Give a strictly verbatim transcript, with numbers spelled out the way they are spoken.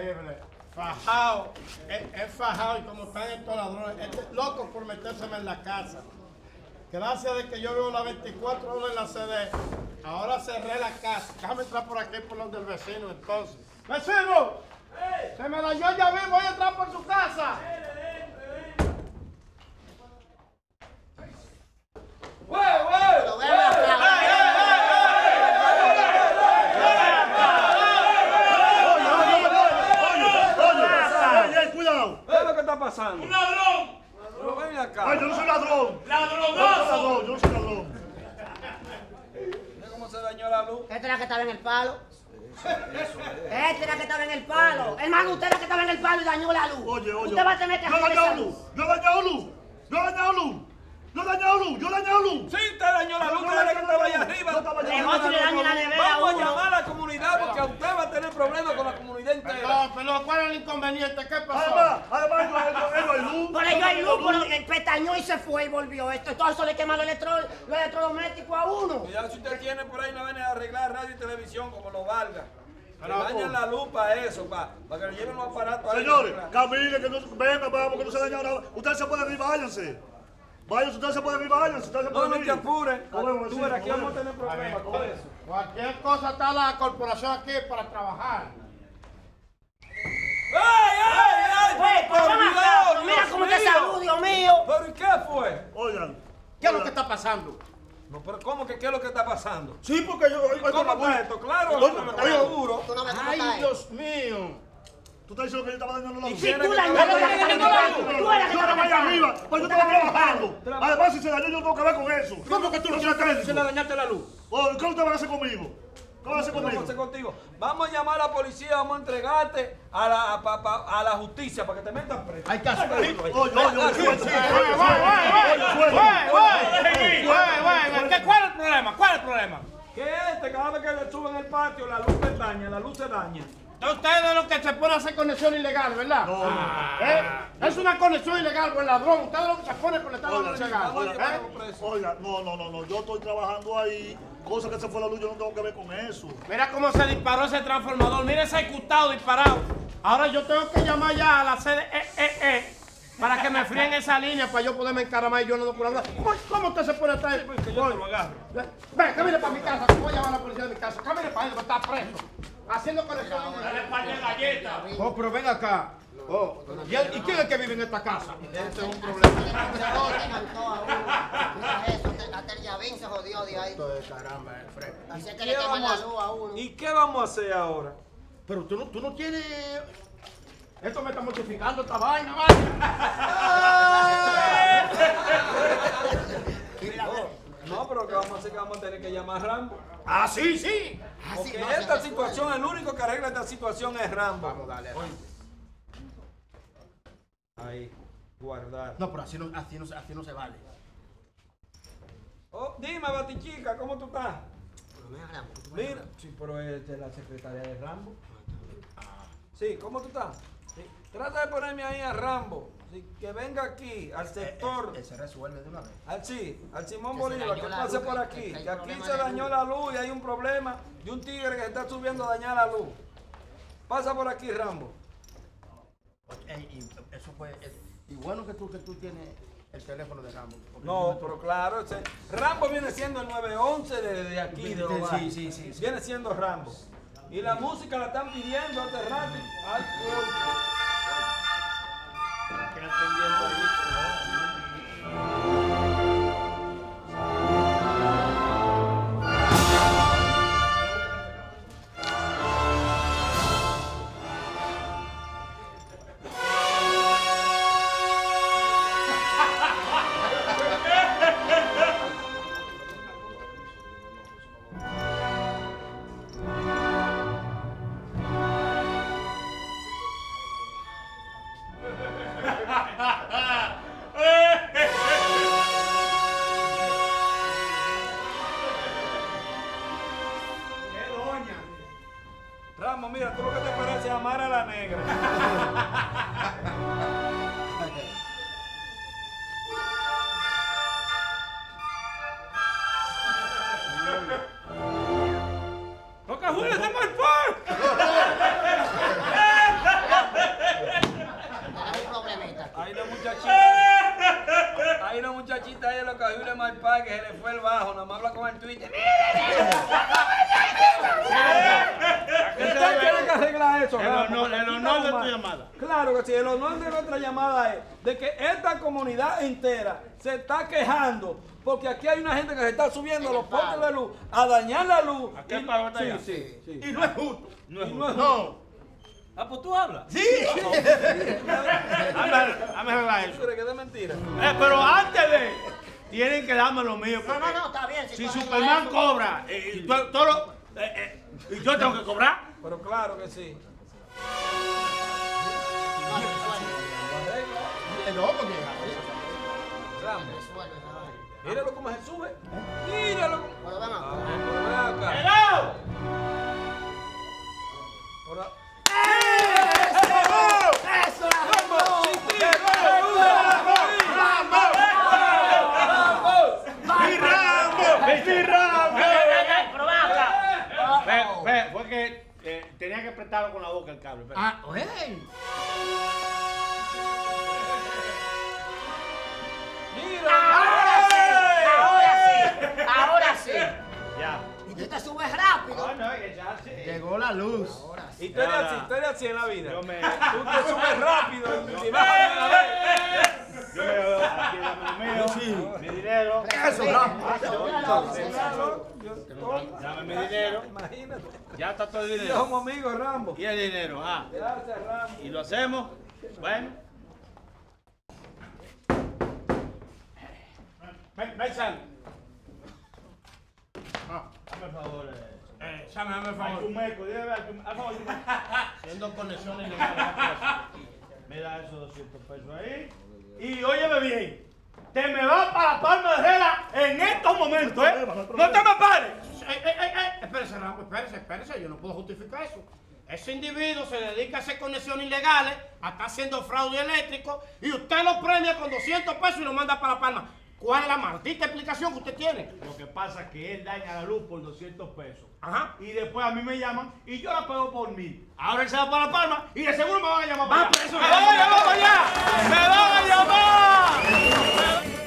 Increíble. Fajado. Es, es fajado y como están estos ladrones. Este loco por metérseme en la casa. Gracias de que yo vivo las veinticuatro horas en la C D. Ahora cerré la casa. Déjame entrar por aquí por los del vecino entonces. ¡Vecino! ¡Hey! Se me dañó ya mismo. Voy a entrar por su casa. ¡Güey, güey! Pasando. ¡Un ladrón! Pero ven acá. Ay, yo no soy ladrón. ¡Ladronazo! Yo no soy ladrón. ¿Ve cómo se dañó la luz? Este era que estaba en el palo. Este era que estaba en el palo. Hermano, usted era que estaba en el palo y dañó la luz. Oye, oye. Usted va a tener que Yo he hacer dañado esa luz. Yo he dañado luz. Yo he dañado luz. Yo he dañado luz. Yo he dañado luz. Sí, te dañó la luz. Yo Te que no estaba allá dañé arriba. luz. Yo estaba allá Negocio arriba. le daña la nevera a Vamos a uno. llamar a la comunidad porque usted va a tener problemas con la comunidad entera. Perdón, perdón. ¿Cuál es el inconveniente? ¿Qué pasó? Además, además, no hay- no hay luz. Por ello hay luz, pero el pestañó y se fue y volvió. Esto, todo eso le quema los electro, los electrodomésticos a uno. Cuidado si usted tiene por ahí una vaina de arreglar radio y televisión como lo valga. Que Pero, dañen la luz para eso, para que le lleven los aparatos ahí. Señores, caminen, que no vengan, vamos, que no se daña nada. Ustedes se pueden ir, váyanse. Váyanse, ustedes se pueden ir, váyanse. Ustedes se No, pueden no ir. te apures. Nos vemos, Tú sí, verás, aquí nos vamos a vemos. tener problemas con eso. Cualquier cosa está la corporación aquí para trabajar. ¡Ay, ay, ay! Güey, ¡Por pero ven acá, Dios! mira Dios cómo te mío! salud, Dios mío. ¿Pero y qué fue? Oigan. ¿Qué es lo que está pasando? No, pero ¿cómo que qué es lo que está pasando? Sí, porque yo... ¿Cómo está esto? Claro, Oye, no me oye, seguro. Tú no ves cómo ¡Ay, está él. Dios mío! Tú estás diciendo que yo estaba dañando la luz. Sí, ¿Quién tú es que dañaste está la dañando la luz? Tú eres que Yo estaba estaba allá arriba, pues yo estaba trabajando. Además, si se dañó, yo tengo que ver con eso. ¿Cómo que tú no tienes que se le dañaste la luz? Oh, ¿Cómo te van a hacer conmigo? ¿Cómo van a hacer ¿Cómo conmigo? hacer contigo? Vamos a llamar a la policía, vamos a entregarte a la, a, pa- pa- a la justicia para que te metan preso. Hay que hacerlo. Oye, oye, oye, suelta. ¿Qué, ¿Cuál es el problema? ¿Cuál es el problema? ¿Qué es este? Cada vez que le suben el patio, la luz se daña, la luz se daña. Ustedes de los que se pone a hacer conexión ilegal, ¿verdad? No, no. ¿Eh? Es una conexión ilegal con el ladrón. Ustedes de los que se pone a conectar a Oiga, los sí, ilegal. vamos a ¿Eh? llevarlo preso. Oiga, no, no, no, no, yo estoy trabajando ahí, cosa que se fue la luz, yo no tengo que ver con eso. Mira cómo se disparó ese transformador. Mira ese ejecutado disparado. Ahora yo tengo que llamar ya a la sede eh, eh, eh, para que me fríen esa línea para yo poderme encaramar y yo no puedo hablar. ¿Cómo usted se pone a traer? Que yo te lo agarro. Ven, camine para mi casa, que voy a llamar a la policía de mi casa. Camine para él, que está preso. Haciendo conexión. Dale par de galletas. Oh, pero ven acá. Oh, ¿y, el- ¿y quién es que vive en esta casa? Este es un problema. Hasta el llavín se jodió de ahí. Esto es caramba, eh, Fred. Así es que ¿Qué le queman vamos la a- luz a uno. ¿Y qué vamos a hacer ahora? Pero tú no, tú no tienes... Esto me está mortificando esta vaina, No, pero ¿qué vamos a hacer? Que vamos a tener que llamar a Rambo. Ah, sí, sí. Porque esta situación, el único que arregla esta situación es Rambo. Vamos, dale. Ahí, guardar. No, pero así no, así no, así no se vale. Oh, dime, Batichica, ¿cómo tú estás? Mira, sí, pero es de la secretaria de Rambo. Sí, ¿cómo tú estás? Sí. Trata de ponerme ahí a Rambo. Sí, que venga aquí, al sector. Eh, eh, se resuelve de una vez. Al, sí, al Simón Que se Bolívar, dañó que la pase luz, por que- aquí. que hay Que aquí problema se de dañó luz. la luz y hay un problema de un tigre que se está subiendo a dañar la luz. Pasa por aquí, Rambo. Ey, y eso fue... es- y bueno que tú, que tú tienes el teléfono de Rambo. porque No, yo- pero claro, ese, Rambo viene siendo el nueve once de, de aquí, de los Sí, barrios. sí, sí, sí. Viene siendo Rambo. Y la música la están pidiendo hace rato. Ay, Dios. Quédate pendiente ahí. Rambo, mira, tú lo que te parece es amar a la negra. ¡Porque Julio se marchó! llamada. El Aquí honor de estamos tu mal. llamada. Claro que sí, el honor de nuestra llamada es de que esta comunidad entera se está quejando porque aquí hay una gente que se está subiendo a los postes de luz a dañar la luz. ¿A qué Y- palo está sí, allá? sí, sí. Y no es justo. No es Y justo. no es No. Ah, pues tú hablas. Sí. Dame arreglar ¿Tú eso. crees que es de mentira? Eh, pero antes de. Tienen que darme lo mío. No, no, porque no, está bien. Si tú arreglas Superman eso. cobra eh, y todo, todo lo- eh, eh, y yo tengo que cobrar. Pero claro que sí. No, resuelve. Es loco, que- Rambo, Resuelve esa vaina. míralo cómo se sube. Míralo. cómo- Pero ven Ah, acá. pero ven acá. ¡Hello! Ahora- ¡Eso la Rambo, Rambo! sin ti, Rambo, ¡Mi Rambo! ¡Mi Rambo! Pero ven acá. Ve, ve, fue que eh, tenía que apretarlo con la boca el cable. espera. Ah, oye. Ahora sí, ahora sí, ahora sí. Ya. Y tú te subes rápido. No, no, es que ya sí. Llegó la luz. Ahora sí. Y tú eres Ya, así, ya. tú eres así en la vida. Yo me. Tú te subes rápido y bajas de una vez. Yo veo aquí dame lo mío, mi dinero. Eso, Rambo. Dame mi dinero. Imagínate. Ya está todo el Ya dinero. somos amigos, Rambo. Y el dinero, ah. Gracias, Rambo. Y lo hacemos. Bueno. Ven, ven, Sam. Ah, Dame el favor. Eh. eh, Sam, dame el Ay, favor. tu meco, dime, al tu- al favor, dime. Haciendo conexiones ilegales. Me da esos doscientos pesos ahí. Y óyeme bien. Te me vas para la Palma de Herrera en estos momentos, ¿eh? No hay No problema. te me pares. Ey, ey, ey, ey, espérese, Rambo, espérese, espérese, yo no puedo justificar eso. Ese individuo se dedica a hacer conexiones ilegales, a estar haciendo fraude eléctrico, y usted lo premia con doscientos pesos y lo manda para La Palma. ¿Cuál es la maldita explicación que usted tiene? Lo que pasa es que él daña la luz por doscientos pesos. Ajá. Y después a mí me llaman y yo la pago por mil. Ahora él se va para La Palma y de seguro me van a llamar para Va, allá. pero eso ¡Me es- van a llamar para allá! ¡Me van a llamar!